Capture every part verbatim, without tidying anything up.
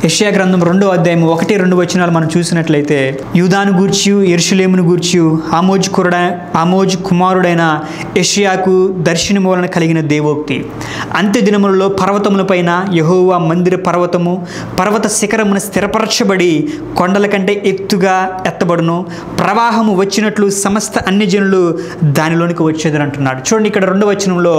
యెషయా గ్రంథం రెండో అధ్యాయం ఒకటి రెండు వచనాలు మనం చూసినట్లయితే, యూదాను గూర్చి యెరూషలేమును గూర్చి ఆమోజు కురుడ ఆమోజు కుమారుడైన యెషయాకు దర్శనము వలన కలిగిన దేవోక్తి. అంత్య దినములలో పర్వతములపైన యెహోవా మందిర పర్వతము పర్వత శిఖరమున స్థిరపరచబడి కొండల కంటే ఎత్తుగా ఎత్తబడును, ప్రవాహము వచ్చినట్లు సమస్త అన్యజనులు దానిలోనికి వచ్చేదని అంటున్నాడు. చూడండి, ఇక్కడ రెండో వచనంలో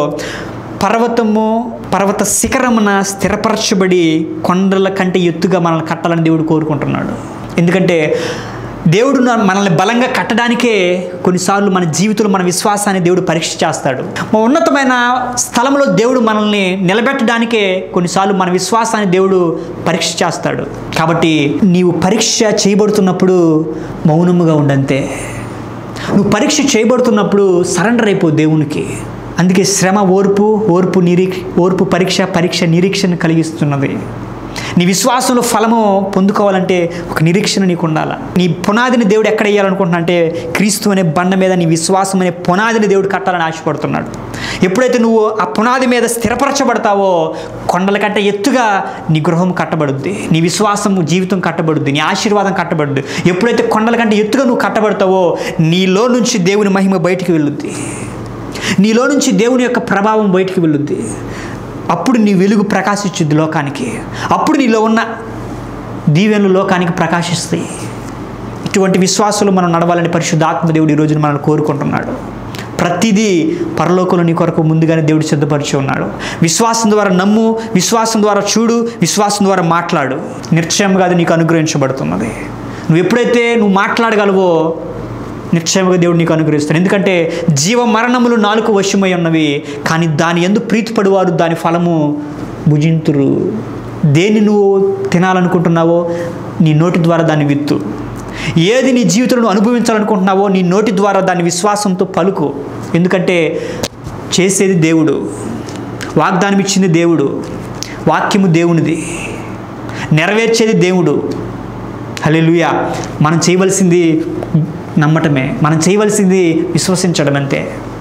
పర్వతము పర్వత శిఖరమున స్థిరపరచబడి కొండల కంటే ఎత్తుగా మనల్ని కట్టాలని దేవుడు కోరుకుంటున్నాడు. ఎందుకంటే దేవుడు మనల్ని బలంగా కట్టడానికే కొన్నిసార్లు మన జీవితంలో మన విశ్వాసాన్ని దేవుడు పరీక్ష చేస్తాడు. మా ఉన్నతమైన స్థలంలో దేవుడు మనల్ని నిలబెట్టడానికే కొన్నిసార్లు మన విశ్వాసాన్ని దేవుడు పరీక్ష చేస్తాడు. కాబట్టి నీవు పరీక్ష చేయబడుతున్నప్పుడు మౌనముగా ఉండంతే. నువ్వు పరీక్ష చేయబడుతున్నప్పుడు సరెండర్ అయిపో దేవునికి. అందుకే శ్రమ ఓర్పు, ఓర్పు నిరీక్ష ఓర్పు పరీక్ష, పరీక్ష నిరీక్షణ కలిగిస్తున్నది. నీ విశ్వాసంలో ఫలము పొందుకోవాలంటే ఒక నిరీక్షణ నీకు ఉండాలి. నీ పునాదిని దేవుడు ఎక్కడ వేయాలనుకుంటున్నా అంటే క్రీస్తు అనే బండ మీద నీ విశ్వాసం అనే పునాదిని దేవుడు కట్టాలని ఆశపడుతున్నాడు. ఎప్పుడైతే నువ్వు ఆ పునాది మీద స్థిరపరచబడతావో కొండల కంటే ఎత్తుగా నీ గృహం కట్టబడుద్ది, నీ విశ్వాసం జీవితం కట్టబడుద్ది, నీ ఆశీర్వాదం కట్టబడుద్ది. ఎప్పుడైతే కొండల కంటే ఎత్తుగా నువ్వు కట్టబడతావో నీలో నుంచి దేవుని మహిమ బయటికి వెళ్ళుద్ది, నీలో నుంచి దేవుని యొక్క ప్రభావం బయటికి వెళ్ళుద్ది. అప్పుడు నీ వెలుగు ప్రకాశించుద్ది లోకానికి. అప్పుడు నీలో ఉన్న దీవెనలు లోకానికి ప్రకాశిస్తాయి. ఇటువంటి విశ్వాసాలు మనం నడవాలని పరిశుద్ధాత్మ దేవుడు ఈ రోజున మనల్ని కోరుకుంటున్నాడు. ప్రతిదీ పరలోకంలో నీ కొరకు ముందుగానే దేవుడు సిద్ధపరిచి ఉన్నాడు. విశ్వాసం ద్వారా నమ్ము, విశ్వాసం ద్వారా చూడు, విశ్వాసం ద్వారా మాట్లాడు. నిశ్చయంగా అది నీకు అనుగ్రహించబడుతున్నది. నువ్వు ఎప్పుడైతే నువ్వు మాట్లాడగలవో నిశ్చయంగా దేవుడు నీకు అనుగ్రహిస్తాడు. ఎందుకంటే జీవ మరణములు నాలుగు వశమై ఉన్నవి, కానీ దాని యందు ప్రీతిపడువారు దాని ఫలము భుజింతురు. దేన్ని నువ్వు తినాలనుకుంటున్నావో నీ నోటి ద్వారా దాన్ని విత్తు. ఏది నీ జీవితంలో అనుభవించాలనుకుంటున్నావో నీ నోటి ద్వారా దాన్ని విశ్వాసంతో పలుకు. ఎందుకంటే చేసేది దేవుడు, వాగ్దానం ఇచ్చింది దేవుడు, వాక్యము దేవునిది, నెరవేర్చేది దేవుడు. హల్లెలూయా. మనం చేయవలసింది నమ్మటమే, మనం చేయవలసింది విశ్వసించడం అంతే.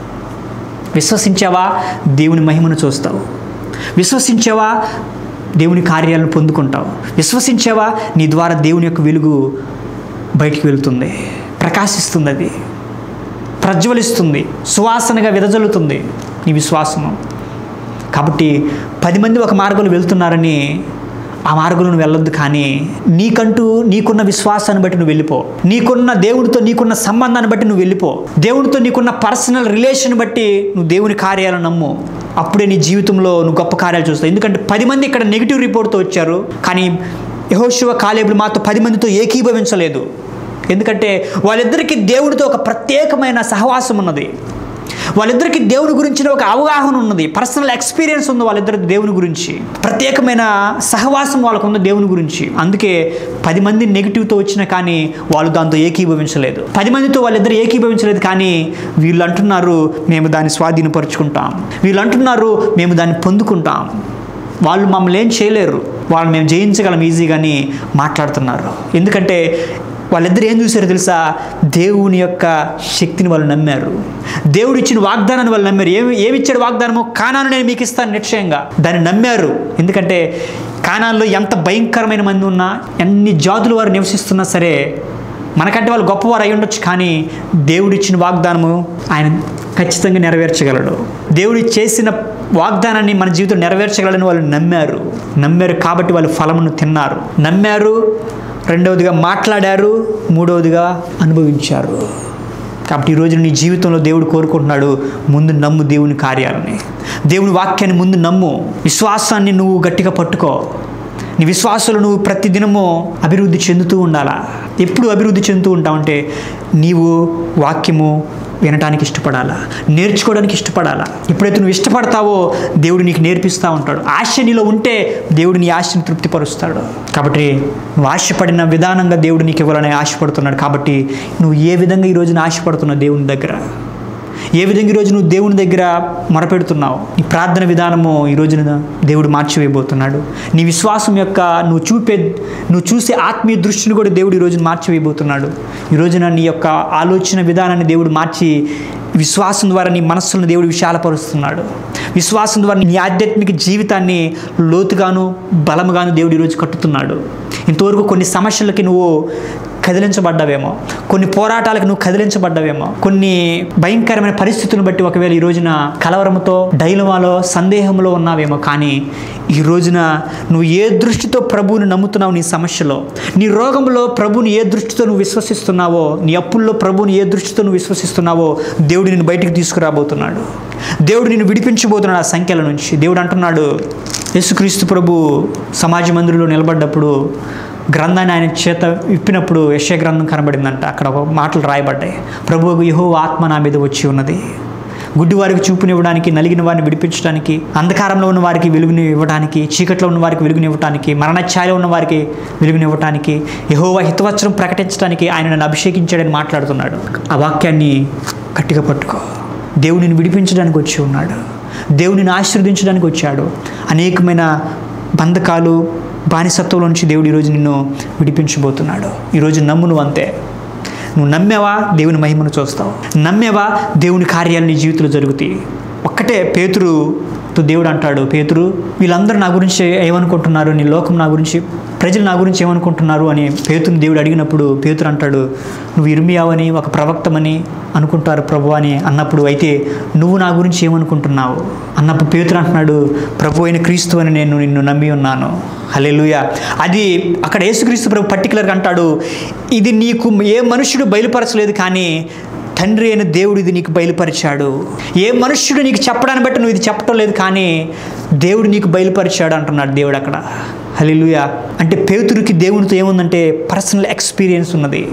విశ్వసించావా దేవుని మహిమను చూస్తావు, విశ్వసించావా దేవుని కార్యాలను పొందుకుంటావు, విశ్వసించావా నీ ద్వారా దేవుని యొక్క వెలుగు బయటికి వెళ్తుంది, ప్రకాశిస్తుంది, అది ప్రజ్వలిస్తుంది, సువాసనగా వెదజల్లుతుంది నీ విశ్వాసము. కాబట్టి పది మంది ఒక మార్గంలో వెళ్తున్నారని ఆ మార్గంలో నువ్వు వెళ్ళొద్దు, కానీ నీకంటూ నీకున్న విశ్వాసాన్ని బట్టి నువ్వు వెళ్ళిపో. నీకున్న దేవుడితో నీకున్న సంబంధాన్ని బట్టి నువ్వు వెళ్ళిపో. దేవుడితో నీకున్న పర్సనల్ రిలేషన్ బట్టి నువ్వు దేవుని కార్యాలను నమ్ము. అప్పుడే నీ జీవితంలో నువ్వు గొప్ప కార్యాలు చూస్తావు. ఎందుకంటే పది మంది ఇక్కడ నెగిటివ్ రిపోర్ట్తో వచ్చారు, కానీ యెహోషువ కాలేబులు మాతో పది మందితో ఏకీభవించలేదు. ఎందుకంటే వాళ్ళిద్దరికీ దేవుడితో ఒక ప్రత్యేకమైన సహవాసం ఉన్నది, వాళ్ళిద్దరికి దేవుని గురించిన ఒక అవగాహన ఉన్నది, పర్సనల్ ఎక్స్పీరియన్స్ ఉంది వాళ్ళిద్దరికి దేవుని గురించి, ప్రత్యేకమైన సహవాసం వాళ్ళకు ఉంది దేవుని గురించి. అందుకే పది మంది నెగిటివ్తో వచ్చినా కానీ వాళ్ళు దాంతో ఏకీభవించలేదు. పది మందితో వాళ్ళిద్దరు ఏకీభవించలేదు, కానీ వీళ్ళు అంటున్నారు మేము దాన్ని స్వాధీనపరుచుకుంటాం, వీళ్ళు అంటున్నారు మేము దాన్ని పొందుకుంటాం, వాళ్ళు మమ్మల్ని ఏం చేయలేరు, వాళ్ళు మేము జయించగలం ఈజీగాని మాట్లాడుతున్నారు. ఎందుకంటే వాళ్ళిద్దరు ఏం చూసారో తెలుసా? దేవుని యొక్క శక్తిని వాళ్ళు నమ్మారు, దేవుడు ఇచ్చిన వాగ్దానాన్ని వాళ్ళు నమ్మారు. ఏమి ఏమి ఇచ్చాడు వాగ్దానమో? కానాను నేను మీకు ఇస్తాను, నిశ్చయంగా దాన్ని నమ్మారు. ఎందుకంటే కానాన్లో ఎంత భయంకరమైన మంది ఉన్నా, ఎన్ని జాతుల వారు నివసిస్తున్నా సరే, మనకంటే వాళ్ళు గొప్పవారు అయి ఉండొచ్చు, కానీ దేవుడు ఇచ్చిన వాగ్దానము ఆయన ఖచ్చితంగా నెరవేర్చగలడు. దేవుడు చేసిన వాగ్దానాన్ని మన జీవితం నెరవేర్చగలని వాళ్ళు నమ్మారు. నమ్మారు కాబట్టి వాళ్ళు ఫలమును తిన్నారు. నమ్మారు, రెండవదిగా మాట్లాడారు, మూడవదిగా అనుభవించారు. కాబట్టి ఈరోజు నీ జీవితంలో దేవుడు కోరుకుంటున్నాడు, ముందు నమ్ము దేవుని కార్యాలని, దేవుని వాక్యాన్ని ముందు నమ్ము, విశ్వాసాన్ని నువ్వు గట్టిగా పట్టుకో. నీ విశ్వాసాలు నువ్వు ప్రతిదినము అభివృద్ధి చెందుతూ ఉండాలా. ఎప్పుడు అభివృద్ధి చెందుతూ ఉంటావంటే నీవు వాక్యము వినటానికి ఇష్టపడాలా, నేర్చుకోవడానికి ఇష్టపడాలా. ఎప్పుడైతే నువ్వు ఇష్టపడతావో దేవుడు నీకు నేర్పిస్తూ ఉంటాడు. ఆశ నీలో ఉంటే దేవుడు నీ ఆశని తృప్తిపరుస్తాడు. కాబట్టి నువ్వు ఆశపడిన విధానంగా దేవుడు నీకు ఇవ్వాలని ఆశపడుతున్నాడు. కాబట్టి నువ్వు ఏ విధంగా ఈ రోజున ఆశపడుతున్నావు దేవుని దగ్గర, ఏ విధంగా ఈరోజు నువ్వు దేవుని దగ్గర మొరపెడుతున్నావు, నీ ప్రార్థన విధానము ఈ రోజున దేవుడు మార్చివేయబోతున్నాడు. నీ విశ్వాసం యొక్క నువ్వు చూపే నువ్వు చూసే ఆత్మీయ దృష్టిని కూడా దేవుడు ఈ రోజున మార్చివేయబోతున్నాడు. ఈ రోజున నీ యొక్క ఆలోచన విధానాన్ని దేవుడు మార్చి విశ్వాసం ద్వారా నీ మనస్సులను దేవుడు విశాలపరుస్తున్నాడు. విశ్వాసం ద్వారా నీ ఆధ్యాత్మిక జీవితాన్ని లోతుగాను బలముగాను దేవుడు ఈరోజు కట్టుతున్నాడు. ఇంతవరకు కొన్ని సమస్యలకి నువ్వు కదిలించబడ్డావేమో, కొన్ని పోరాటాలకు నువ్వు కదిలించబడ్డావేమో, కొన్ని భయంకరమైన పరిస్థితులను బట్టి ఒకవేళ ఈ రోజున కలవరంతో, డైలమాలో, సందేహంలో ఉన్నావేమో. కానీ ఈ రోజున నువ్వు ఏ దృష్టితో ప్రభువుని నమ్ముతున్నావు, నీ సమస్యలో, నీ రోగంలో ప్రభువుని ఏ దృష్టితో నువ్వు విశ్వసిస్తున్నావో, నీ అప్పుల్లో ప్రభువుని ఏ దృష్టితో నువ్వు విశ్వసిస్తున్నావో, దేవుడు నిన్ను బయటికి తీసుకురాబోతున్నాడు. దేవుడు నిన్ను విడిపించబోతున్నాడు ఆ సంఖ్యల నుంచి. దేవుడు అంటున్నాడు, యేసుక్రీస్తు ప్రభు సమాజ మందిరంలో నిలబడ్డప్పుడు గ్రంథాన్ని ఆయన చేత విప్పినప్పుడు యెషయా గ్రంథం కనబడిందంట. అక్కడ ఒక మాటలు రాయబడ్డాయి. ప్రభువుకు యెహోవా ఆత్మ నా మీద వచ్చి ఉన్నది, గుడ్డి వారికి చూపునివ్వడానికి, నలిగిన వారిని విడిపించడానికి, అంధకారంలో ఉన్న వారికి వెలుగుని ఇవ్వడానికి, చీకట్లో ఉన్న వారికి వెలుగుని ఇవ్వడానికి, మరణఛాయలో ఉన్న వారికి వెలుగుని ఇవ్వడానికి, యెహోవా హితవచనం ప్రకటించడానికి ఆయన నన్ను అభిషేకించాడని మాట్లాడుతున్నాడు. ఆ వాక్యాన్ని గట్టిగా పట్టుకో. దేవుడిని విడిపించడానికి వచ్చి ఉన్నాడు, దేవుడిని ఆశీర్వదించడానికి వచ్చాడు. అనేకమైన బంధకాలు, బానిసత్వంలో నుంచి దేవుడు ఈరోజు నిన్ను విడిపించబోతున్నాడు. ఈరోజు నమ్ము, నువ్వు అంతే. నువ్వు నమ్మేవా, దేవుని మహిమను చూస్తావు. నమ్మేవా, దేవుని కార్యాలు నీ జీవితంలో జరుగుతాయి. ఒక్కటే పేతురుతో దేవుడు అంటాడు, పేతురు వీళ్ళందరూ నా గురించి ఏమనుకుంటున్నారు, నీ లోకం నా గురించి, ప్రజలు నా గురించి ఏమనుకుంటున్నారు అని పేతురుని దేవుడు అడిగినప్పుడు పేతురు అంటాడు, నువ్వు ఇర్మియావని, ఒక ప్రవక్తమని అనుకుంటారు ప్రభు అని అన్నప్పుడు, అయితే నువ్వు నా గురించి ఏమనుకుంటున్నావు అన్నప్పుడు పేతురు అంటున్నాడు, ప్రభు అయిన క్రీస్తు అని నేను నిన్ను నమ్మి ఉన్నాను. హల్లెలూయా. అది అక్కడ యేసుక్రీస్తు ప్రభు పర్టికులర్గా అంటాడు, ఇది నీకు ఏ మనుష్యుడు బయలుపరచలేదు, కానీ తండ్రి అయిన దేవుడు ఇది నీకు బయలుపరిచాడు. ఏ మనుష్యుడు నీకు చెప్పడాన్ని బట్టి నువ్వు ఇది చెప్పడం లేదు, కానీ దేవుడు నీకు బయలుపరిచాడు అంటున్నాడు దేవుడు అక్కడ. హల్లెలూయా. అంటే పేతురుకి దేవునితో ఏముందంటే పర్సనల్ ఎక్స్పీరియన్స్ ఉన్నది.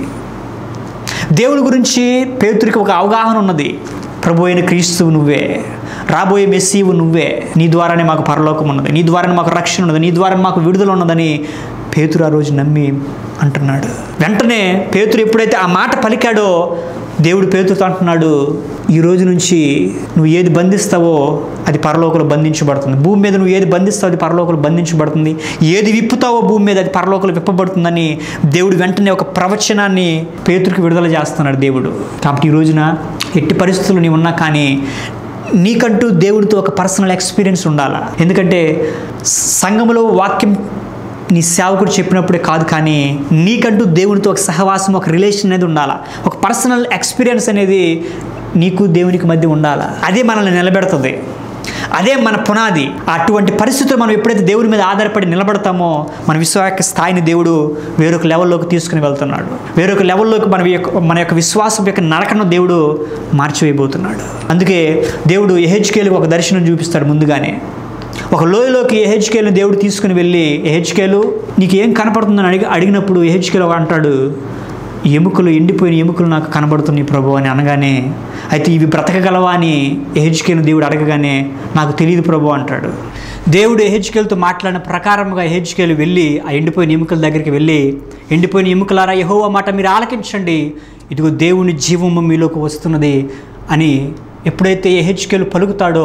దేవుని గురించి పేతురికి ఒక అవగాహన ఉన్నది. ప్రభు అయిన క్రీస్తువు నువ్వే, రాబోయే మెస్సీవు నువ్వే, నీ ద్వారానే మాకు పరలోకం ఉన్నది, నీ ద్వారానే మాకు రక్షణ ఉన్నది, నీ ద్వారా మాకు విడుదల ఉన్నదని పేతురు ఆ రోజు నమ్మి అంటున్నాడు. వెంటనే పేతురు ఎప్పుడైతే ఆ మాట పలికాడో దేవుడు పేతురుతో అంటున్నాడు, ఈ రోజు నుంచి నువ్వు ఏది బంధిస్తావో అది పరలోకంలో బంధించబడుతుంది. భూమి మీద నువ్వు ఏది బంధిస్తావో అది పరలోకంలో బంధించబడుతుంది, ఏది విప్పుతావో భూమి మీద అది పరలోకంలో విప్పబడుతుందని దేవుడు వెంటనే ఒక ప్రవచనాన్ని పేతురుకి విడుదల చేస్తున్నాడు దేవుడు. కాబట్టి ఈ రోజున ఎట్టి పరిస్థితులు నీవు ఉన్నా కానీ నీకంటూ దేవుడితో ఒక పర్సనల్ ఎక్స్పీరియన్స్ ఉండాలా. ఎందుకంటే సంఘములో వాక్యం నీ సేవకుడు చెప్పినప్పుడే కాదు, కానీ నీకంటూ దేవునితో ఒక సహవాసం, ఒక రిలేషన్ అనేది ఉండాలా. ఒక పర్సనల్ ఎక్స్పీరియన్స్ అనేది నీకు దేవునికి మధ్య ఉండాలా. అదే మనల్ని నిలబెడుతుంది, అదే మన పునాది. అటువంటి పరిస్థితులు మనం ఎప్పుడైతే దేవుని మీద ఆధారపడి నిలబడతామో మన విశ్వాస స్థాయిని దేవుడు వేరొక లెవెల్లోకి తీసుకుని వెళ్తున్నాడు. వేరొక లెవెల్లోకి మన యొక్క మన యొక్క విశ్వాసం యొక్క నడకను దేవుడు మార్చివేయబోతున్నాడు. అందుకే దేవుడు యెహెజ్కేలుకు ఒక దర్శనం చూపిస్తాడు. ముందుగానే ఒక లోయలోకి యెహెజ్కేలుని దేవుడు తీసుకుని వెళ్ళి, యెహెజ్కేలు నీకు ఏం కనపడుతుందని అడిగి అడిగినప్పుడు యెహెజ్కేలు అంటాడు, ఎముకలు, ఎండిపోయిన ఎముకలు నాకు కనబడుతున్నాయి ప్రభు అని అనగానే, అయితే ఇవి బ్రతకగలవా అని యెహెజ్కేలుని దేవుడు అడగగానే, నాకు తెలియదు ప్రభు అంటాడు. దేవుడు యెహెజ్కేలుతో మాట్లాడిన ప్రకారంగా యెహెజ్కేలు వెళ్ళి ఆ ఎండిపోయిన ఎముకల దగ్గరికి వెళ్ళి, ఎండిపోయిన ఎముకలారా యెహోవా మాట మీరు ఆలకించండి, ఇదిగో దేవుని జీవము మీలోకి వస్తున్నది అని ఎప్పుడైతే యెహెజ్కేలు పలుకుతాడో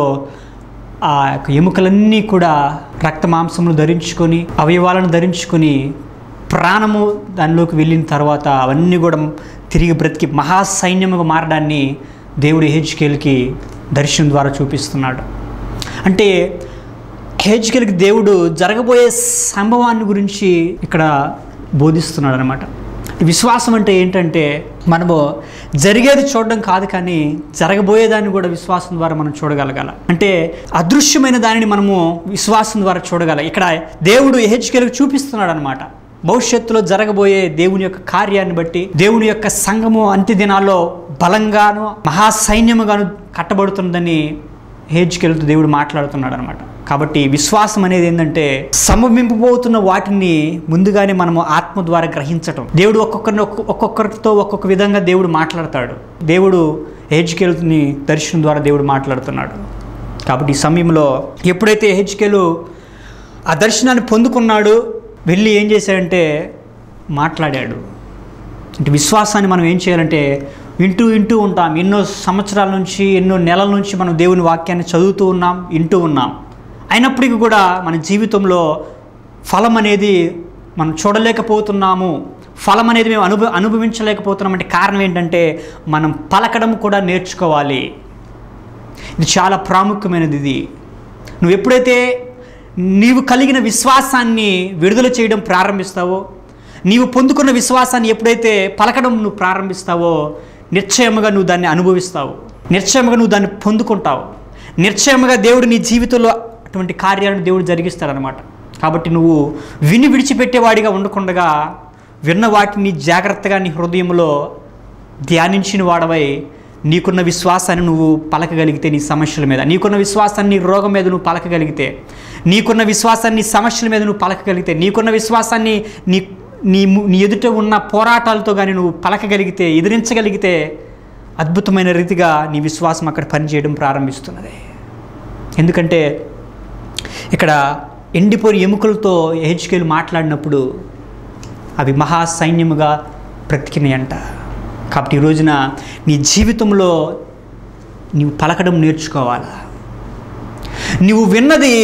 ఆ యొక్క ఎముకలన్నీ కూడా రక్త మాంసములు ధరించుకొని, అవయవాలను ధరించుకొని, ప్రాణము దానిలోకి వెళ్ళిన తర్వాత అవన్నీ కూడా తిరిగి బ్రతికి మహాసైన్యముగా మారడాన్ని దేవుడు యెహెజ్కేలుకి దర్శనం ద్వారా చూపిస్తున్నాడు. అంటే యెహెజ్కేలుకి దేవుడు జరగబోయే సంభవాన్ని గురించి ఇక్కడ బోధిస్తున్నాడు అనమాట. విశ్వాసం అంటే ఏంటంటే మనము జరిగేది చూడడం కాదు, కానీ జరగబోయేదాన్ని కూడా విశ్వాసం ద్వారా మనం చూడగలగాల. అంటే అదృశ్యమైన దానిని మనము విశ్వాసం ద్వారా చూడగల. ఇక్కడ దేవుడు యెహెజ్కేలుకు చూపిస్తున్నాడు అనమాట. భవిష్యత్తులో జరగబోయే దేవుని యొక్క కార్యాన్ని బట్టి, దేవుని యొక్క సంఘము అంత్య దినాల్లో బలంగాను మహాసైన్యముగాను కట్టబడుతుందని యెహెజ్కేలుతో దేవుడు మాట్లాడుతున్నాడు అనమాట. కాబట్టి విశ్వాసం అనేది ఏంటంటే సంభవింపబోతున్న వాటిని ముందుగానే మనము ఆత్మ ద్వారా గ్రహించటం. దేవుడు ఒక్కొక్కరిని ఒక్కొక్కరితో ఒక్కొక్క విధంగా దేవుడు మాట్లాడతాడు. దేవుడు యెహెజ్కేలుని దర్శనం ద్వారా దేవుడు మాట్లాడుతున్నాడు. కాబట్టి ఈ సమయంలో ఎప్పుడైతే యెహెజ్కేలు ఆ దర్శనాన్ని పొందుకున్నాడు, వెళ్ళి ఏం చేశాడంటే మాట్లాడాడు. అంటే విశ్వాసాన్ని మనం ఏం చేయాలంటే వింటూ వింటూ ఉంటాం. ఎన్నో సంవత్సరాల నుంచి, ఎన్నో నెలల నుంచి మనం దేవుని వాక్యాన్ని చదువుతూ ఉన్నాం, వింటూ ఉన్నాం. అయినప్పటికీ కూడా మన జీవితంలో ఫలం అనేది మనం చూడలేకపోతున్నాము, ఫలం అనేది మేము అనుభవ అనుభవించలేకపోతున్నాం. అంటే కారణం ఏంటంటే మనం పలకడం కూడా నేర్చుకోవాలి. ఇది చాలా ప్రాముఖ్యమైనది. ఇది నువ్వు ఎప్పుడైతే నీవు కలిగిన విశ్వాసాన్ని విడుదల చేయడం ప్రారంభిస్తావో, నీవు పొందుకున్న విశ్వాసాన్ని ఎప్పుడైతే పలకడం నువ్వు ప్రారంభిస్తావో, నిశ్చయముగా నువ్వు దాన్ని అనుభవిస్తావు, నిశ్చయముగా నువ్వు దాన్ని పొందుకుంటావు, నిశ్చయముగా దేవుడు నీ జీవితంలో అటువంటి కార్యాలను దేవుడు జరిగిస్తాడనమాట. కాబట్టి నువ్వు విని విడిచిపెట్టేవాడిగా ఉండకుండగా విన్న వాటిని జాగ్రత్తగా నీ హృదయంలో ధ్యానించిన వాడవై నీకున్న విశ్వాసాన్ని నువ్వు పలకగలిగితే, నీ సమస్యల మీద నీకున్న విశ్వాసాన్ని నీ రోగం మీద నువ్వు పలకగలిగితే, నీకున్న విశ్వాసాన్ని నీ సమస్యల మీద నువ్వు పలకగలిగితే, నీకున్న విశ్వాసాన్ని నీ నీ నీ ఎదుట ఉన్న పోరాటాలతో కానీ నువ్వు పలకగలిగితే, ఎదిరించగలిగితే, అద్భుతమైన రీతిగా నీ విశ్వాసం అక్కడ పనిచేయడం ప్రారంభిస్తున్నది. ఎందుకంటే ఇక్కడ ఎండిపోయిన ఎముకలతో యెహెజ్కేలు మాట్లాడినప్పుడు అవి మహాసైన్యముగా బ్రతికినాయంట. కాబట్టి ఈ రోజున నీ జీవితంలో నీవు పలకడం నేర్చుకోవాలా. నీవు విన్నది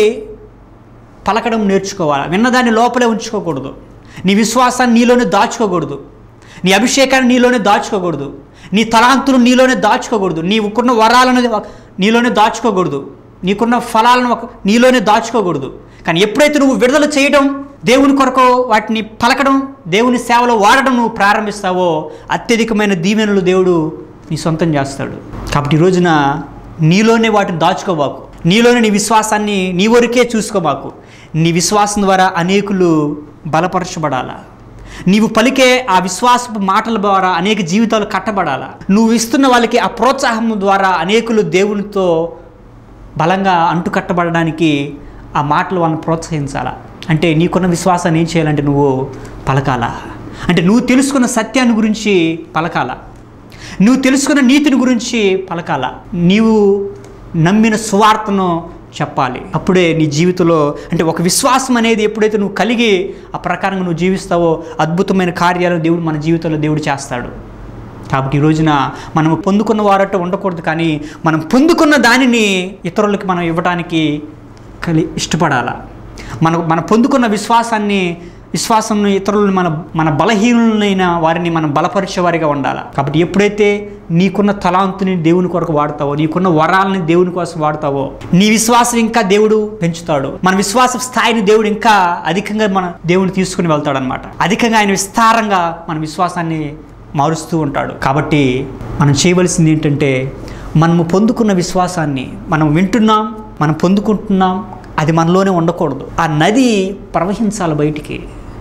పలకడం నేర్చుకోవాలా. విన్నదాన్ని లోపలే ఉంచుకోకూడదు. నీ విశ్వాసాన్ని నీలోనే దాచుకోకూడదు. నీ అభిషేకాన్ని నీలోనే దాచుకోకూడదు. నీ తలాంతులు నీలోనే దాచుకోకూడదు. నీకున్న వరాలను నీలోనే దాచుకోకూడదు. నీకున్న ఫలాలను నీలోనే దాచుకోకూడదు. కానీ ఎప్పుడైతే నువ్వు విడుదల చేయడం, దేవుని కొరకు వాటిని పలకడం, దేవుని సేవలో వాడడం నువ్వు ప్రారంభిస్తావో అత్యధికమైన దీవెనలు దేవుడు నీ సొంతం చేస్తాడు. కాబట్టి ఈ రోజున నీలోనే వాటిని దాచుకోబాకు. నీలోనే నీ విశ్వాసాన్ని నీ వరకే చూసుకోబాకు. నీ విశ్వాసం ద్వారా అనేకులు బలపరచబడాలా. నీవు పలికే ఆ విశ్వాసపు మాటల ద్వారా అనేక జీవితాలు కట్టబడాలా. నువ్వు ఇస్తున్న వాళ్ళకి ఆ ప్రోత్సాహం ద్వారా అనేకులు దేవునితో బలంగా అంటుకట్టబడడానికి ఆ మాటలు వాళ్ళని ప్రోత్సహించాలా. అంటే నీకున్న విశ్వాసాన్ని ఏం చేయాలంటే నువ్వు పలకాలా. అంటే నువ్వు తెలుసుకున్న సత్యాన్ని గురించి పలకాలా. నువ్వు తెలుసుకున్న నీతిని గురించి పలకాలా. నీవు నమ్మిన సువార్తను చెప్పాలి. అప్పుడే నీ జీవితంలో అంటే ఒక విశ్వాసం అనేది ఎప్పుడైతే నువ్వు కలిగి ఆ ప్రకారంగా నువ్వు జీవిస్తావో అద్భుతమైన కార్యాలు దేవుడు మన జీవితంలో దేవుడు చేస్తాడు. కాబట్టి ఈ రోజున మనం పొందుకున్న వారట ఉండకూడదు, కానీ మనం పొందుకున్న దానిని ఇతరులకి మనం ఇవ్వడానికి కలి ఇష్టపడాలా. మన మన పొందుకున్న విశ్వాసాన్ని విశ్వాసం ఇతరులను మన మన బలహీనులైన వారిని మనం బలపరిచేవారిగా ఉండాలి. కాబట్టి ఎప్పుడైతే నీకున్న తలాంతుని దేవుని కొరకు వాడతావో, నీకున్న వరాలని దేవుని కోసం వాడతావో, నీ విశ్వాసం ఇంకా దేవుడు పెంచుతాడు. మన విశ్వాస స్థాయిని దేవుడు ఇంకా అధికంగా మన దేవుని తీసుకుని వెళ్తాడు అనమాట. అధికంగా ఆయన విస్తారంగా మన విశ్వాసాన్ని మారుస్తూ ఉంటాడు. కాబట్టి మనం చేయవలసింది ఏంటంటే మనము పొందుకున్న విశ్వాసాన్ని మనం వింటున్నాం, మనం పొందుకుంటున్నాం, అది మనలోనే ఉండకూడదు. ఆ నది ప్రవహించాలి బయటికి.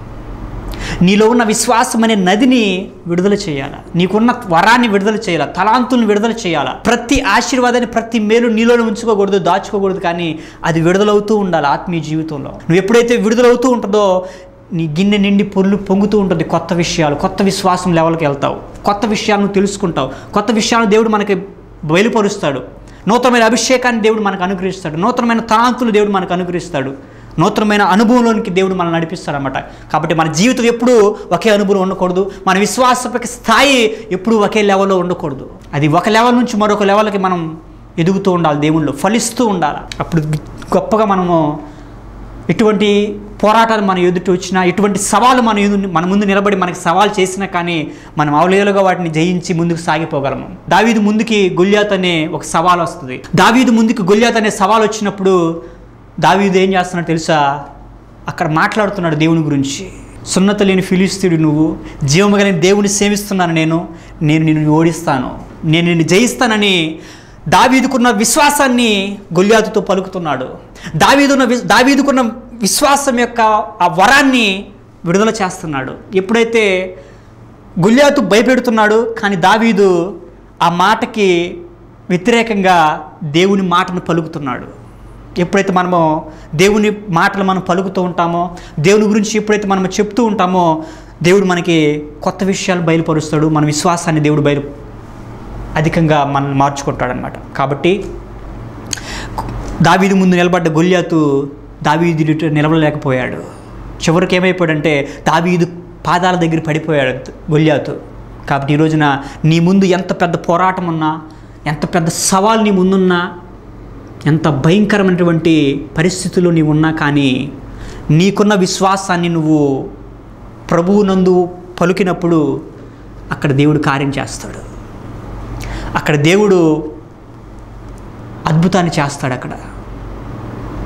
నీలో ఉన్న విశ్వాసం అనే నదిని విడుదల చేయాలి. నీకున్న వరాన్ని విడుదల చేయాలి, తలాంతులను విడుదల చేయాలి. ప్రతి ఆశీర్వాదాన్ని ప్రతి మేలు నీలోనే ఉంచుకోకూడదు, దాచుకోకూడదు, కానీ అది విడుదలవుతూ ఉండాలి. ఆత్మీయ జీవితంలో నువ్వు ఎప్పుడైతే విడుదలవుతూ ఉంటుందో నీ గిన్నె నిండి పొర్లు పొంగుతూ ఉంటుంది. కొత్త విషయాలు, కొత్త విశ్వాసం లెవెల్కి వెళ్తావు. కొత్త విషయాలను తెలుసుకుంటావు. కొత్త విషయాలను దేవుడు మనకి బయలుపరుస్తాడు. నూతనమైన అభిషేకాన్ని దేవుడు మనకు అనుగ్రహిస్తాడు. నూతనమైన తలాంతులు దేవుడు మనకు అనుగ్రహిస్తాడు. నూతనమైన అనుభవంలోనికి దేవుడు మనల్ని నడిపిస్తాడు అన్నమాట. కాబట్టి మన జీవితం ఎప్పుడూ ఒకే అనుభవం ఉండకూడదు. మన విశ్వాస స్థాయి ఎప్పుడూ ఒకే లెవెల్లో ఉండకూడదు. అది ఒక లెవెల్ నుంచి మరొక లెవెల్కి మనం ఎదుగుతూ ఉండాలి, దేవుళ్ళు ఫలిస్తూ ఉండాలి. అప్పుడు గొప్పగా మనము ఎటువంటి పోరాటాలు మన ఎదుటి వచ్చినా, ఎటువంటి సవాలు మన ఎదు మన ముందు నిలబడి మనకి సవాల్ చేసినా కానీ మనం అవలేలుగా వాటిని జయించి ముందుకు సాగిపోగలము. దావీదు ముందుకి గొల్యాత్ అనే ఒక సవాల్ వస్తుంది. దావీదు ముందుకి గొల్యాత్ అనే సవాల్ వచ్చినప్పుడు దావీదు ఏం చేస్తున్నాడు తెలుసా? అక్కడ మాట్లాడుతున్నాడు దేవుని గురించి. సున్నత లేని ఫిలిస్తీయుడు నువ్వు, జీవము కలిగిన దేవుని సేవిస్తున్నాను నేను, నేను నిన్ను ఓడిస్తాను, నేను నిన్ను జయిస్తానని దావీదుకున్న విశ్వాసాన్ని గొల్యాతుతో పలుకుతున్నాడు. దావీదున్న దావీదుకున్న విశ్వాసం యొక్క ఆ వరాన్ని విడుదల చేస్తున్నాడు. ఎప్పుడైతే గొల్యాతు భయపెడుతున్నాడు, కానీ దావీదు ఆ మాటకి వ్యతిరేకంగా దేవుని మాటను పలుకుతున్నాడు. ఎప్పుడైతే మనము దేవుని మాటలు మనం పలుకుతూ ఉంటామో, దేవుని గురించి ఎప్పుడైతే మనం చెప్తూ ఉంటామో, దేవుడు మనకి కొత్త విషయాలు బయలుపరుస్తాడు. మన విశ్వాసాన్ని దేవుడు బయలు అధికంగా మనం మార్చుకుంటాడనమాట. కాబట్టి దావీదు ముందు నిలబడ్డ గొల్యాతు దావీదు నిలబడలేకపోయాడు. చివరికి ఏమైపోయాడంటే దావీదు పాదాల దగ్గర పడిపోయాడు గొల్యాతు. కాబట్టి ఈ రోజున నీ ముందు ఎంత పెద్ద పోరాటం ఉన్నా, ఎంత పెద్ద సవాల్ నీ ముందున్నా, ఎంత భయంకరమైనటువంటి పరిస్థితుల్లో నీవు ఉన్నా కానీ నీకున్న విశ్వాసాన్ని నువ్వు ప్రభువునందు పలికినప్పుడు అక్కడ దేవుడు కార్యం చేస్తాడు. అక్కడ దేవుడు అద్భుతాన్ని చేస్తాడు. అక్కడ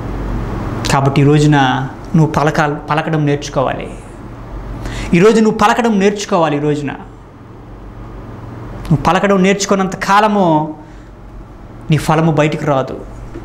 కాబట్టి ఈ రోజున నువ్వు పలక పలకడం నేర్చుకోవాలి. ఈరోజు నువ్వు పలకడం నేర్చుకోవాలి. ఈ రోజున నువ్వు పలకడం నేర్చుకున్నంత కాలము నీ ఫలము బయటికి రాదు.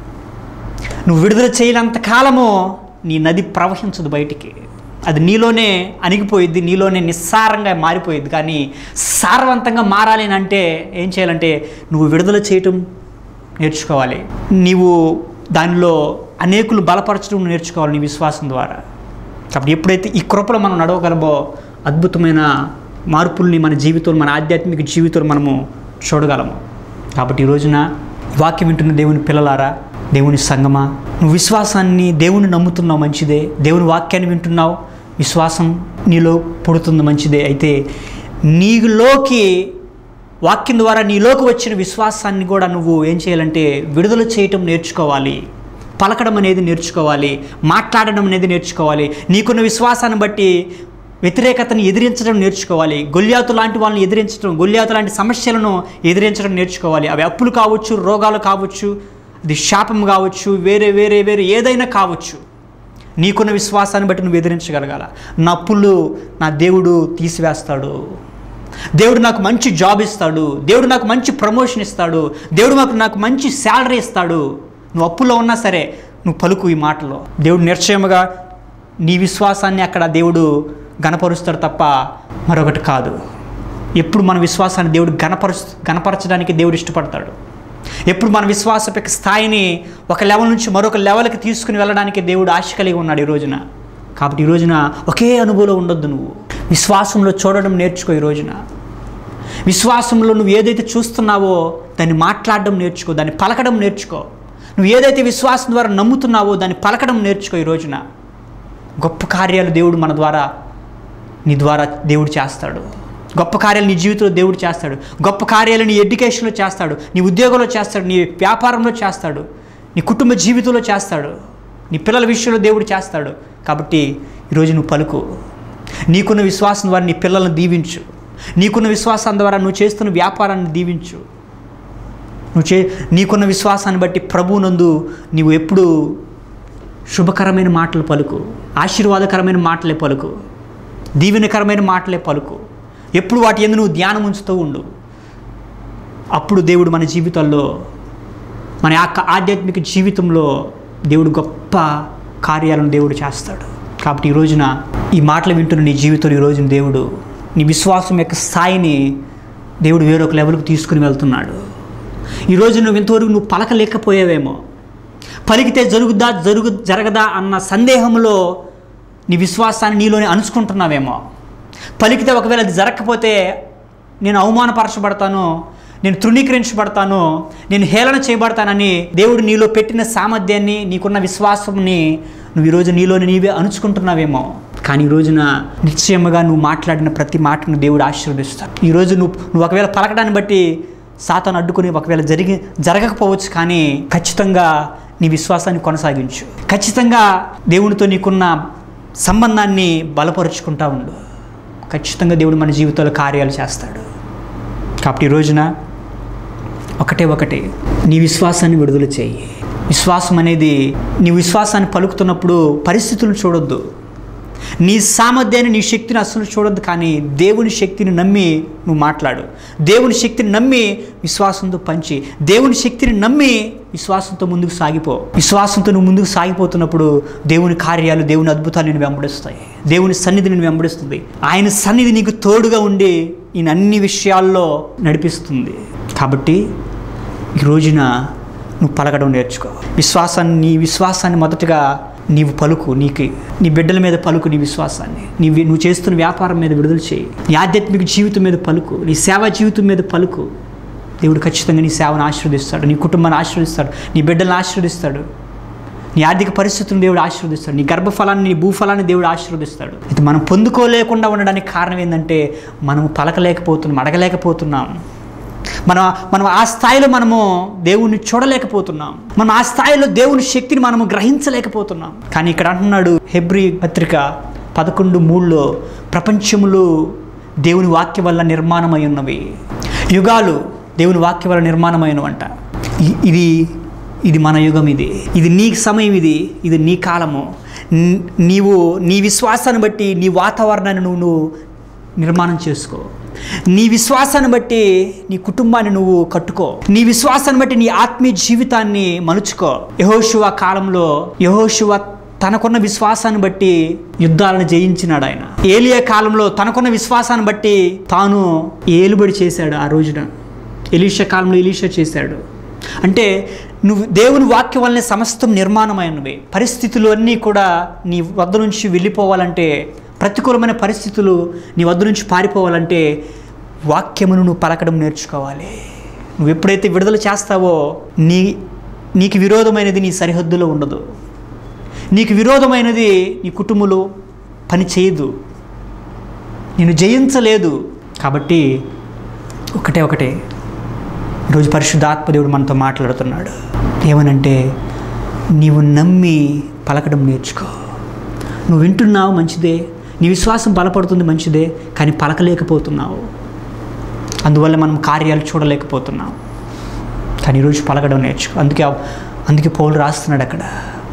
నువ్వు విడుదల చేయనంత కాలము నీ నది ప్రవహించదు బయటికి. అది నీలోనే అణిగిపోయిద్ది, నీలోనే నిస్సారంగా మారిపోయిద్ది. కానీ సారవంతంగా మారాలి అంటే ఏం చేయాలంటే నువ్వు విడుదల చేయటం నేర్చుకోవాలి. నీవు దానిలో అనేకులు బలపరచడం నేర్చుకోవాలి నీ విశ్వాసం ద్వారా. కాబట్టి ఎప్పుడైతే ఈ కృపలో మనం నడవగలమో అద్భుతమైన మార్పుల్ని మన జీవితంలో, మన ఆధ్యాత్మిక జీవితంలో మనము చూడగలము. కాబట్టి ఈ రోజున వాక్యం వింటున్న దేవుని పిల్లలారా, దేవుని సంగమా, నువ్వు విశ్వాసాన్ని, దేవుని నమ్ముతున్నావు మంచిదే, దేవుని వాక్యాన్ని వింటున్నావు, విశ్వాసం నీలో పుడుతుంది మంచిదే. అయితే నీలోకి వాక్యం ద్వారా నీలోకి వచ్చిన విశ్వాసాన్ని కూడా నువ్వు ఏం చేయాలంటే విడుదల చేయటం నేర్చుకోవాలి. పలకడం అనేది నేర్చుకోవాలి, మాట్లాడడం అనేది నేర్చుకోవాలి. నీకున్న విశ్వాసాన్ని బట్టి వ్యతిరేకతను ఎదిరించడం నేర్చుకోవాలి. గొల్యాతు లాంటి వాళ్ళని ఎదిరించడం, గొల్యాతు లాంటి సమస్యలను ఎదిరించడం నేర్చుకోవాలి. అవి అప్పులు కావచ్చు, రోగాలు కావచ్చు, అది శాపం కావచ్చు, వేరే వేరే వేరే ఏదైనా కావచ్చు. నీకున్న విశ్వాసాన్ని బట్టి నువ్వు ఎదిరించగలగాల. నా అప్పులు నా దేవుడు తీసివేస్తాడు, దేవుడు నాకు మంచి జాబ్ ఇస్తాడు, దేవుడు నాకు మంచి ప్రమోషన్ ఇస్తాడు, దేవుడు నాకు నాకు మంచి శాలరీ ఇస్తాడు. నువ్వు అప్పుల్లో ఉన్నా సరే నువ్వు పలుకు ఈ మాటలో. దేవుడు నిశ్చయముగా నీ విశ్వాసాన్ని అక్కడ దేవుడు గణపరుస్తాడు తప్ప మరొకటి కాదు. ఎప్పుడు మన విశ్వాసాన్ని దేవుడు గణపరచ గణపరచడానికి దేవుడు ఇష్టపడతాడు. ఎప్పుడు మన విశ్వాస స్థాయిని ఒక లెవెల్ నుంచి మరొక లెవెల్కి తీసుకుని వెళ్ళడానికి దేవుడు ఆశ కలిగి ఉన్నాడు ఈ రోజున. కాబట్టి ఈ రోజున ఒకే అనుభవంలో ఉండొద్దు. నువ్వు విశ్వాసంలో చూడడం నేర్చుకో. ఈ రోజున విశ్వాసంలో నువ్వు ఏదైతే చూస్తున్నావో దాన్ని మాట్లాడడం నేర్చుకో, దాన్ని పలకడం నేర్చుకో. నువ్వు ఏదైతే విశ్వాసం ద్వారా నమ్ముతున్నావో దాన్ని పలకడం నేర్చుకో. ఈ రోజున గొప్ప కార్యాలు దేవుడు మన ద్వారా, నీ ద్వారా దేవుడు చేస్తాడు. గొప్ప కార్యాలు నీ జీవితంలో దేవుడు చేస్తాడు. గొప్ప కార్యాలు నీ ఎడ్యుకేషన్లో చేస్తాడు, నీ ఉద్యోగంలో చేస్తాడు, నీ వ్యాపారంలో చేస్తాడు, నీ కుటుంబ జీవితంలో చేస్తాడు, నీ పిల్లల విషయంలో దేవుడు చేస్తాడు. కాబట్టి ఈరోజు నువ్వు పలుకు. నీకున్న విశ్వాసం ద్వారా నీ పిల్లలను దీవించు. నీకున్న విశ్వాసం ద్వారా నువ్వు చేస్తున్న వ్యాపారాన్ని దీవించు. నువ్వు చే నీకున్న విశ్వాసాన్ని బట్టి ప్రభువునందు నీవు ఎప్పుడు శుభకరమైన మాటలు పలుకు, ఆశీర్వాదకరమైన మాటలే పలుకు, దీవెనకరమైన మాటలే పలుకు. ఎప్పుడు వాటి యందు నువ్వు ధ్యానం ఉంచుతూ ఉండు. అప్పుడు దేవుడు మన జీవితాల్లో, మన ఆధ్యాత్మిక జీవితంలో దేవుడు గొప్ప కార్యాలను దేవుడు చేస్తాడు. కాబట్టి ఈ రోజున ఈ మాటలు వింటున్న నీ జీవితంలో ఈ రోజున దేవుడు నీ విశ్వాసం యొక్క స్థాయిని దేవుడు వేరొక లెవెల్కి తీసుకుని వెళ్తున్నాడు. ఈరోజు నువ్వు ఇంతవరకు నువ్వు పలకలేకపోయావేమో, పలికితే జరుగుద్దా జరుగు జరగదా అన్న సందేహంలో నీ విశ్వాసాన్ని నీలోనే అణుచుకుంటున్నావేమో. పలికితే ఒకవేళ అది జరగకపోతే నేను అవమానపరచబడతాను, నేను తృణీకరించబడతాను, నేను హేళన చేయబడతానని దేవుడు నీలో పెట్టిన సామర్థ్యాన్ని, నీకున్న విశ్వాసంని నువ్వు ఈరోజు నీలోని నీవే అణుచుకుంటున్నావేమో. కానీ ఈ రోజున నిశ్చయముగా నువ్వు మాట్లాడిన ప్రతి మాటను దేవుడు ఆశీర్వదిస్తాడు. ఈరోజు నువ్వు నువ్వు ఒకవేళ పలకడాన్ని బట్టి సాతాను అడ్డుకుని ఒకవేళ జరిగి జరగకపోవచ్చు, కానీ ఖచ్చితంగా నీ విశ్వాసాన్ని కొనసాగించు. ఖచ్చితంగా దేవునితో నీకున్న సంబంధాన్ని బలపరుచుకుంటా ఉండు. ఖచ్చితంగా దేవుడు మన జీవితంలో కార్యాలు చేస్తాడు. కాబట్టి ఈ రోజున ఒకటే ఒకటి నీ విశ్వాసాన్ని విడుదల చేయి. విశ్వాసం అనేది, నీ విశ్వాసాన్ని పలుకుతున్నప్పుడు పరిస్థితులను చూడొద్దు, నీ సామర్థ్యాన్ని, నీ శక్తిని అస్సలు చూడొద్దు. కానీ దేవుని శక్తిని నమ్మి నువ్వు మాట్లాడు. దేవుని శక్తిని నమ్మి విశ్వాసంతో పంచి, దేవుని శక్తిని నమ్మి విశ్వాసంతో ముందుకు సాగిపో. విశ్వాసంతో నువ్వు ముందుకు సాగిపోతున్నప్పుడు దేవుని కార్యాలు, దేవుని అద్భుతాలు నేను వెంబడిస్తాయి. దేవుని సన్నిధి నేను వెంబడిస్తుంది. ఆయన సన్నిధి నీకు తోడుగా ఉండి నేను అన్ని విషయాల్లో నడిపిస్తుంది. కాబట్టి ఈ రోజున నువ్వు పలకడం నేర్చుకో. విశ్వాసాన్ని, నీ విశ్వాసాన్ని మొదటగా నీవు పలుకు. నీకు నీ బిడ్డల మీద పలుకు నీ విశ్వాసాన్ని. నీ నువ్వు చేస్తున్న వ్యాపారం మీద విడుదల చేయి. నీ ఆధ్యాత్మిక జీవితం మీద పలుకు. నీ సేవా జీవితం మీద పలుకు. దేవుడు ఖచ్చితంగా నీ సేవను ఆశీర్వదిస్తాడు, నీ కుటుంబాన్ని ఆశీర్వదిస్తాడు, నీ బిడ్డలను ఆశీర్వదిస్తాడు, నీ ఆర్థిక పరిస్థితులను దేవుడు ఆశీర్వదిస్తాడు, నీ గర్భఫలాన్ని, నీ భూఫలాన్ని దేవుడు ఆశీర్వదిస్తాడు. అయితే మనం పొందుకోలేకుండా ఉండడానికి కారణం ఏంటంటే మనం పలకలేకపోతున్నాం, అడగలేకపోతున్నాం. మనం మనం ఆ స్థాయిలో మనము దేవుణ్ణి చూడలేకపోతున్నాం. మనం ఆ స్థాయిలో దేవుని శక్తిని మనము గ్రహించలేకపోతున్నాం. కానీ ఇక్కడ అంటున్నాడు హెబ్రీ పత్రిక పదకొండు మూడులో, ప్రపంచములు దేవుని వాక్యం వల్ల నిర్మాణమై ఉన్నవి, యుగాలు దేవుని వాక్యం వల్ల నిర్మాణమైనవంట. ఇది ఇది మన యుగం, ఇది ఇది నీ సమయం, ఇది ఇది నీ కాలము. నీవు నీ విశ్వాసాన్ని బట్టి నీ వాతావరణాన్ని నువ్వు నువ్వు నిర్మాణం చేసుకో. నీ విశ్వాసాన్ని బట్టి నీ కుటుంబాన్ని నువ్వు కట్టుకో. నీ విశ్వాసాన్ని బట్టి నీ ఆత్మీయ జీవితాన్ని మలుచుకో. యెహోషువ కాలంలో యెహోషువ తనకున్న విశ్వాసాన్ని బట్టి యుద్ధాలను జయించినాడు. ఆయన ఏలియా కాలంలో తనకున్న విశ్వాసాన్ని బట్టి తాను ఏలుబడి చేశాడు. ఆ రోజున ఎలీషా కాలంలో ఎలీషా చేశాడు. అంటే నువ్వు దేవుని వాక్యం వల్లనే సమస్తం నిర్మాణమైనవి. పరిస్థితులు అన్నీ కూడా నీ వద్ద నుంచి వెళ్ళిపోవాలంటే, ప్రతికూలమైన పరిస్థితులు నీ వద్ద నుంచి పారిపోవాలంటే వాక్యమును నువ్వు పలకడం నేర్చుకోవాలి. నువ్వు ఎప్పుడైతే విడుదల చేస్తావో నీ నీకు విరోధమైనది నీ సరిహద్దులో ఉండదు. నీకు విరోధమైనది నీ కుటుంబంలో పని చేయదు, నేను జయించలేదు. కాబట్టి ఒకటే ఒకటే ఈరోజు పరిశుద్ధాత్మ దేవుడు మనతో మాట్లాడుతున్నాడు. ఏమనంటే నీవు నమ్మి పలకడం నేర్చుకో. నువ్వు వింటున్నావు మంచిదే, నీ విశ్వాసం బలపడుతుంది మంచిదే, కానీ పలకలేకపోతున్నావు. అందువల్ల మనం కార్యాలు చూడలేకపోతున్నాం. కానీ ఈరోజు పలకడం నేర్చుకో. అందుకే అందుకే పౌలు రాస్తున్నాడు అక్కడ,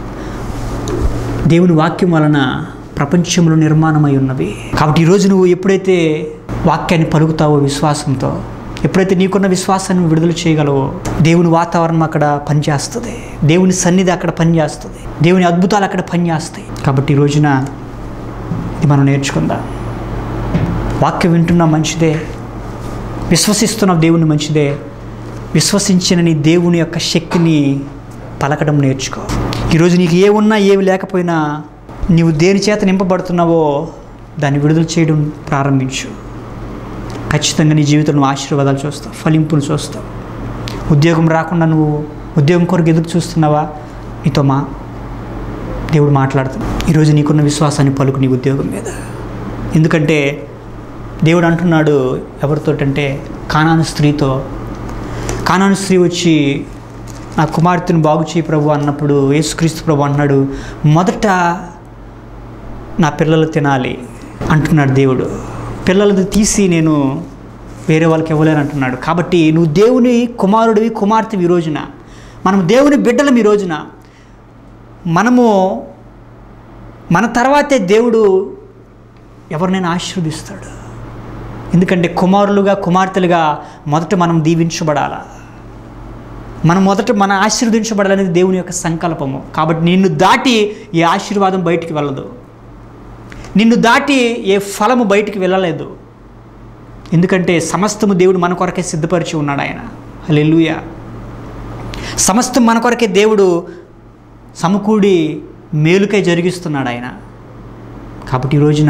దేవుని వాక్యం వలన ప్రపంచంలో నిర్మాణమై ఉన్నవి. కాబట్టి ఈరోజు నువ్వు ఎప్పుడైతే వాక్యాన్ని పలుకుతావో విశ్వాసంతో, ఎప్పుడైతే నీకున్న విశ్వాసాన్ని విడుదల చేయగలవో దేవుని వాతావరణం అక్కడ పనిచేస్తుంది, దేవుని సన్నిధి అక్కడ పనిచేస్తుంది, దేవుని అద్భుతాలు అక్కడ పనిచేస్తాయి. కాబట్టి ఈ రోజున ఇది మనం నేర్చుకుందాం. వాక్యం వింటున్నా మంచిదే, విశ్వసిస్తున్న దేవుని మంచిదే, విశ్వసించిన నీ దేవుని యొక్క శక్తిని పలకడం నేర్చుకో. ఈరోజు నీకు ఏ ఉన్నా ఏమి లేకపోయినా నీవు దేని చేత నింపబడుతున్నావో దాన్ని విడుదల చేయడం ప్రారంభించు. ఖచ్చితంగా నీ జీవితంలో ఆశీర్వాదాలు చూస్తావు, ఫలింపును చూస్తావు. ఉద్యోగం రాకుండా నువ్వు ఉద్యోగం కొరకు ఎదురు చూస్తున్నావా? నీతో మా దేవుడు మాట్లాడుతున్నాడు. ఈరోజు నీకున్న విశ్వాసాన్ని పలుకు నీ ఉద్యోగం మీద. ఎందుకంటే దేవుడు అంటున్నాడు ఎవరితోటంటే కానాను స్త్రీతో. కానాను స్త్రీ వచ్చి నా కుమార్తెను బాగు చేయి ప్రభు అన్నప్పుడు యేసుక్రీస్తు ప్రభు అన్నాడు, మొదట నా పిల్లలు తినాలి అంటున్నాడు దేవుడు. పిల్లలది తీసి నేను వేరే వాళ్ళకి ఇవ్వలేను అంటున్నాడు. కాబట్టి నువ్వు దేవుని కుమారుడివి, కుమార్తెవి. ఈ రోజున మనం దేవుని బిడ్డలం. ఈ రోజున మనము మన తర్వాతే దేవుడు ఎవరినైనా ఆశీర్వదిస్తాడు. ఎందుకంటే కుమారులుగా కుమార్తెలుగా మొదట మనం దీవించబడాలా, మనం మొదట మన ఆశీర్వదించబడాలనేది దేవుని యొక్క సంకల్పము. కాబట్టి నిన్ను దాటి ఏ ఆశీర్వాదం బయటికి వెళ్ళదు, నిన్ను దాటి ఏ ఫలము బయటికి వెళ్ళలేదు. ఎందుకంటే సమస్తము దేవుడు మన కొరకే సిద్ధపరిచి ఉన్నాడు. ఆయన హల్లెలూయా. సమస్తం మన కొరకే దేవుడు సమకూడి మేలుకై జరిగిస్తున్నాడు ఆయన. కాబట్టి ఈ రోజున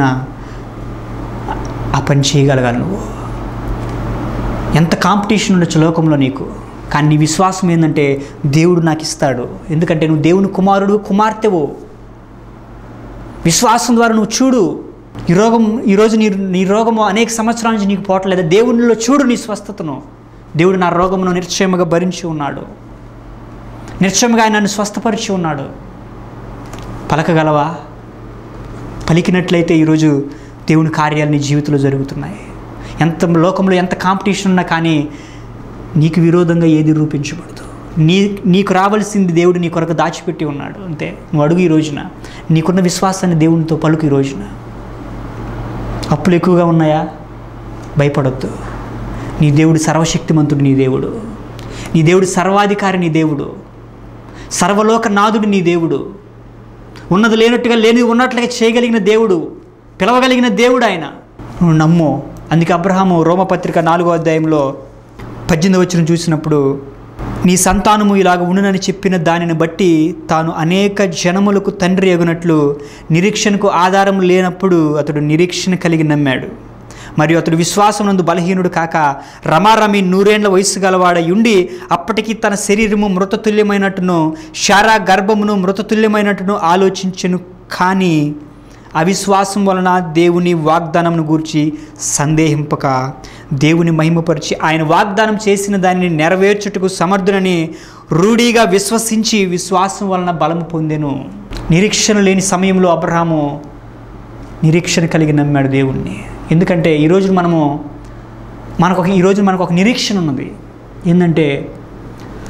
ఆ పని చేయగలగాలి. నువ్వు ఎంత కాంపిటీషన్ ఉండొచ్చు లోకంలో నీకు, కానీ నీ విశ్వాసం ఏంటంటే దేవుడు నాకు ఇస్తాడు. ఎందుకంటే నువ్వు దేవుని కుమారుడు, కుమార్తెవు. విశ్వాసం ద్వారా నువ్వు చూడు. ఈ రోగం ఈరోజు నీ నీ రోగము అనేక సంవత్సరాల నుంచి నీకు పోవట్లేదు. దేవునిలో చూడు నీ స్వస్థతను. దేవుడు నా రోగమును నిశ్చయముగా భరించి ఉన్నాడు, నిశ్చయముగా ఆయన నన్ను స్వస్థపరిచి ఉన్నాడు. పలకగలవా? పలికినట్లయితే ఈరోజు దేవుని కార్యాలు నీ జీవితంలో జరుగుతున్నాయి. ఎంత లోకంలో ఎంత కాంపిటీషన్ ఉన్నా కానీ నీకు విరోధంగా ఏది రూపించబడదు. నీ నీకు రావాల్సింది దేవుడు నీ కొరకు దాచిపెట్టి ఉన్నాడు. అంతే. నువ్వు అడుగు. ఈ రోజున నీకున్న విశ్వాసాన్ని దేవునితో పలుకు. ఈ రోజున అప్పులు ఎక్కువగా ఉన్నాయా? భయపడొద్దు. నీ దేవుడు సర్వశక్తిమంతుడు. నీ దేవుడు నీ దేవుడు సర్వాధికారి. నీ దేవుడు సర్వలోక నాథుడు. నీ దేవుడు ఉన్నది లేనట్టుగా, లేనిది ఉన్నట్లుగా చేయగలిగిన దేవుడు, పిలవగలిగిన దేవుడు ఆయన. నువ్వు నమ్ము. అందుకే అబ్రహాము రోమపత్రిక నాలుగో అధ్యాయంలో పద్దెనిమిది వచనం చూసినప్పుడు, నీ సంతానము ఇలాగ ఉండునని చెప్పిన దానిని బట్టి తాను అనేక జనములకు తండ్రి అగునట్లు నిరీక్షణకు ఆధారం లేనప్పుడు అతడు నిరీక్షణ కలిగి నమ్మాడు. మరియు అతడు విశ్వాసమునందు బలహీనుడు కాక రమారమి నూరేండ్ల వయస్సు గలవాడయుండి అప్పటికి తన శరీరము మృతతుల్యమైనట్టును శారా గర్భమును మృతతుల్యమైనట్టును ఆలోచించెను. కానీ అవిశ్వాసం వలన దేవుని వాగ్దానమును గూర్చి సందేహింపక దేవుని మహిమపరిచి ఆయన వాగ్దానం చేసిన దానిని నెరవేర్చుటకు సమర్థునని రూఢిగా విశ్వసించి విశ్వాసం వలన బలము పొందెను. నిరీక్షణ లేని సమయంలో అబ్రహాము నిరీక్షణ కలిగి నమ్మాడు దేవుణ్ణి. ఎందుకంటే ఈరోజు మనము మనకు ఒక ఈరోజు మనకు ఒక నిరీక్షణ ఉన్నది. ఏంటంటే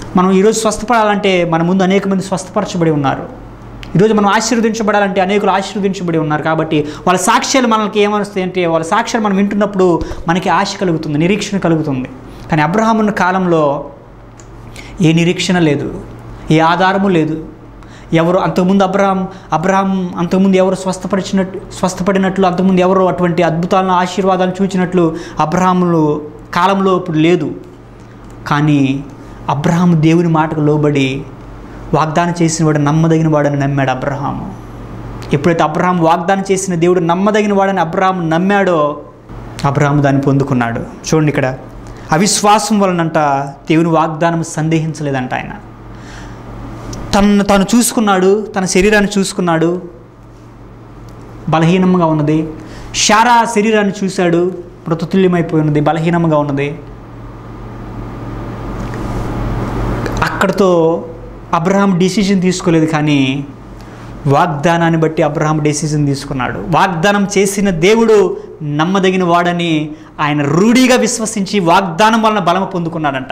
మనం ఈరోజు స్వస్థపడాలంటే మన ముందు అనేక మంది స్వస్థపరచబడి ఉన్నారు. ఈరోజు మనం ఆశీర్వదించబడాలంటే అనేకులు ఆశీర్వదించబడి ఉన్నారు. కాబట్టి వాళ్ళ సాక్ష్యాలు మనకి ఏమనిస్తాయి అంటే, వాళ్ళ సాక్ష్యాలు మనం వింటున్నప్పుడు మనకి ఆశ కలుగుతుంది, నిరీక్షణ కలుగుతుంది. కానీ అబ్రహాము ఉన్న కాలంలో ఏ నిరీక్షణ లేదు, ఏ ఆధారము లేదు. ఎవరు అంతకుముందు అబ్రహాం అబ్రహాం అంతకుముందు ఎవరు స్వస్థపరిచినట్టు స్వస్థపడినట్లు అంతకుముందు ఎవరు అటువంటి అద్భుతాలను ఆశీర్వాదాలను చూచినట్లు అబ్రహాములు కాలంలో ఇప్పుడు లేదు. కానీ అబ్రహాము దేవుని మాటకు లోబడి వాగ్దానం చేసిన వాడు నమ్మదగిన వాడని నమ్మాడు అబ్రహాము. ఎప్పుడైతే అబ్రహాం వాగ్దానం చేసిన దేవుడు నమ్మదగిన వాడని అబ్రహాము నమ్మాడో అబ్రహాము దాన్ని పొందుకున్నాడు. చూడండి, ఇక్కడ అవిశ్వాసం వలనంట దేవుని వాగ్దానం సందేహించలేదంట. ఆయన తను తను చూసుకున్నాడు, తన శరీరాన్ని చూసుకున్నాడు, బలహీనంగా ఉన్నది. శారా శరీరాన్ని చూశాడు, మృతతుల్యమైపోయి ఉన్నది, బలహీనంగా ఉన్నది. అక్కడితో అబ్రహాం డిసిజన్ తీసుకోలేదు, కానీ వాగ్దానాన్ని బట్టి అబ్రహాం డెసిజన్ తీసుకున్నాడు. వాగ్దానం చేసిన దేవుడు నమ్మదగిన వాడని ఆయన రూఢిగా విశ్వసించి వాగ్దానం వలన బలం పొందుకున్నాడంట.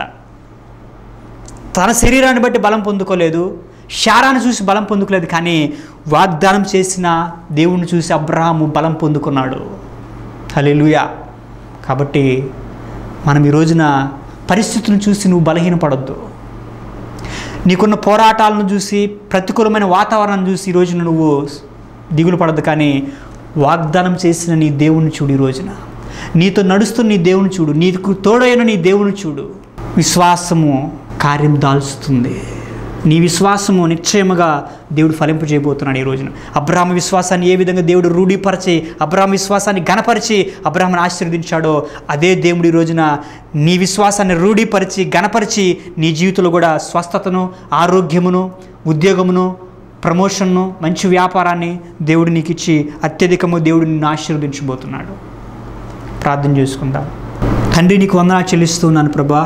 తన శరీరాన్ని బట్టి బలం పొందుకోలేదు, శారాను చూసి బలం పొందుకోలేదు, కానీ వాగ్దానం చేసిన దేవుణ్ణి చూసి అబ్రహాము బలం పొందుకున్నాడు. హల్లెలూయా. కాబట్టి మనం ఈ రోజున పరిస్థితులను చూసి నువ్వు బలహీనపడొద్దు. నీకున్న పోరాటాలను చూసి, ప్రతికూలమైన వాతావరణం చూసి ఈ రోజున నువ్వు దిగులు పడద్దు. కానీ వాగ్దానం చేసిన నీ దేవుని చూడు, ఈ రోజున నీతో నడుస్తున్న నీ దేవుని చూడు, నీకు తోడైన నీ దేవుని చూడు. విశ్వాసము కార్యం దాల్చుతుంది. నీ విశ్వాసము నిశ్చయముగా దేవుడు ఫలింపు చేయబోతున్నాడు ఈ రోజున. అబ్రహాము విశ్వాసాన్ని ఏ విధంగా దేవుడు రూఢీపరిచి అబ్రహాము విశ్వాసాన్ని ఘనపరిచి అబ్రహామును ఆశీర్వదించాడో, అదే దేవుడు ఈ రోజున నీ విశ్వాసాన్ని రూఢీపరిచి ఘనపరిచి నీ జీవితంలో కూడా స్వస్థతను, ఆరోగ్యమును, ఉద్యోగమును, ప్రమోషన్ను, మంచి వ్యాపారాన్ని దేవుడు నీకు ఇచ్చి అత్యధికము దేవుడు నిన్ను ఆశీర్వదించబోతున్నాడు. ప్రార్థన చేసుకుందాం. తండ్రి, నీకు వందనాలు చెల్లిస్తున్నాను ప్రభా.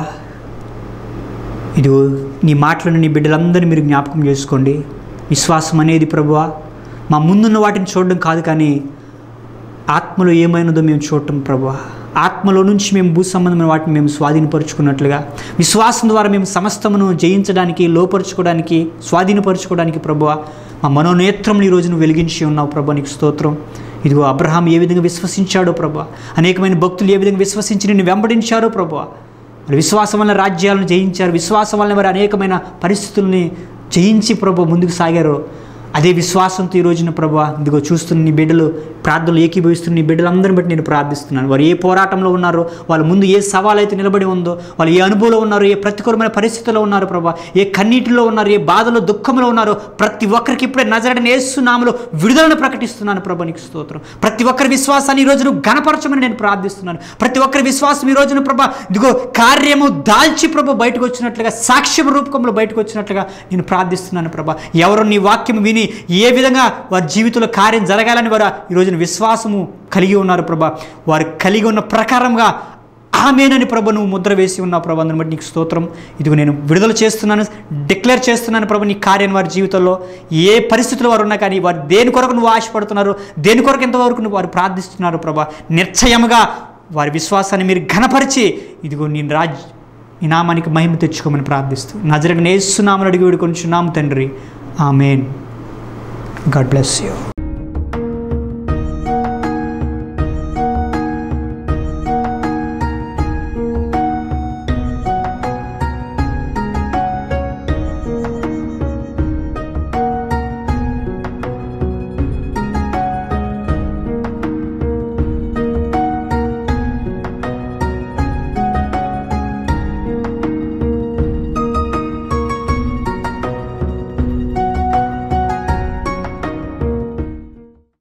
ఇదిగో నీ మాటలను నీ బిడ్డలందరినీ మీరు జ్ఞాపకం చేసుకోండి. విశ్వాసం అనేది ప్రభువా మా ముందున్న వాటిని చూడడం కాదు, కానీ ఆత్మలో ఏమైనదో మేము చూడటం ప్రభువా. ఆత్మలో నుంచి మేము భూ సంబంధమైన వాటిని మేము స్వాధీనపరుచుకున్నట్లుగా విశ్వాసం ద్వారా మేము సమస్తమును జయించడానికి, లోపరుచుకోవడానికి, స్వాధీనపరుచుకోవడానికి ప్రభువా మా మనోనేత్రములు ఈ రోజు నువ్వు వెలిగించి ఉన్నావు ప్రభా. నీకు స్తోత్రం. ఇదిగో అబ్రహాం ఏ విధంగా విశ్వసించాడో ప్రభువా, అనేకమైన భక్తులు ఏ విధంగా విశ్వసించి నిన్ను వెంబడించారో ప్రభువా. విశ్వాసం వల్ల రాజ్యాలను జయించారు, విశ్వాసం వల్ల మరి అనేకమైన పరిస్థితుల్ని జయించి ప్రభు ముందుకు సాగారు. అదే విశ్వాసంతో ఈ రోజున ప్రభా ఇదిగో చూస్తున్న నీ బిడ్డలు ప్రార్థనలు ఏకీభవిస్తున్న నీ బిడ్డలందరిని బట్టి నేను ప్రార్థిస్తున్నాను. వారు ఏ పోరాటంలో ఉన్నారో, వాళ్ళ ముందు ఏ సవాల్ అయితే నిలబడి ఉందో, వాళ్ళు ఏ అనుభవంలో ఉన్నారో, ఏ ప్రతికూలమైన పరిస్థితుల్లో ఉన్నారు ప్రభా, ఏ కన్నీటిలో ఉన్నారు, ఏ బాధలో దుఃఖంలో ఉన్నారో, ప్రతి ఒక్కరికి ఇప్పుడే నజరేయుడైన యేసు నామములో విడుదలను ప్రకటిస్తున్నాను ప్రభా. నీకు స్తోత్రం. ప్రతి ఒక్కరి విశ్వాసాన్ని ఈ రోజును ఘనపరచమని నేను ప్రార్థిస్తున్నాను. ప్రతి ఒక్కరి విశ్వాసం ఈ రోజున ప్రభా ఇదిగో కార్యము దాల్చి ప్రభు బయటకు వచ్చినట్లుగా, సాక్ష్యం రూపకంలో బయటకు వచ్చినట్లుగా నేను ప్రార్థిస్తున్నాను ప్రభా. ఎవరు నీ వాక్యం విని ఏ విధంగా వారి జీవితంలో కార్యం జరగాలని వారు ఈ రోజున విశ్వాసము కలిగి ఉన్నారు ప్రభా, వారు కలిగి ఉన్న ప్రకారంగా ఆమేనని ప్రభు నువ్వు ముద్ర వేసి ఉన్నావు ప్రభు. అందుని బట్టి నీకు స్తోత్రం. ఇదిగో నేను విడుదల చేస్తున్నాను, డిక్లేర్ చేస్తున్నాను ప్రభు నీ కార్యాన్ని వారి జీవితంలో. ఏ పరిస్థితుల్లో వారు ఉన్నా కానీ వారు దేని కొరకు నువ్వు ఆశపడుతున్నారు, దేని కొరకు ఎంతవరకు నువ్వు వారు ప్రార్థిస్తున్నారు ప్రభా. నిశ్చయముగా వారి విశ్వాసాన్ని మీరు ఘనపరిచి ఇదిగో నీ రాజ్ నీ నామానికి మహిమ తెచ్చుకోమని ప్రార్థిస్తూ నజరేయుడైన యేసు నామములో అడిగి వేడుకొనుచున్నాము తండ్రి. ఆమేన్. God bless you.